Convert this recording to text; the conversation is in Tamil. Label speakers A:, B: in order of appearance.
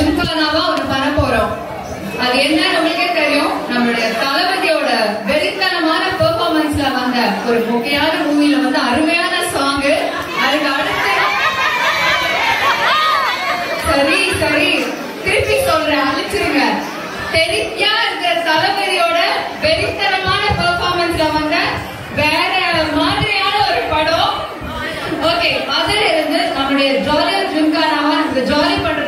A: ஜிம்கானாவா ஒண்ணு பண்ண போறோம். அது என்னன்னு உங்களுக்கே தெரியும். நம்மளுடைய தளபதியோட வெறித்தனமான பெர்ஃபார்மன்ஸ்ல வந்த ஒரு முக்கியமான மூவில வந்து அருமையான சாங். அதுக்கு அடுத்து சரி திருப்பி சொல்றேன், அழிச்சிருங்க. தெரியா இருக்கிற தளபதியோட வெறித்தனமான பெர்ஃபார்மன்ஸ்ல வந்த வேற மாதிரியான ஒரு படம். ஓகே, அதுல இருந்து நம்மளுடைய ஜாலியா ஜிம்கானாவா ஜாலி பண்ற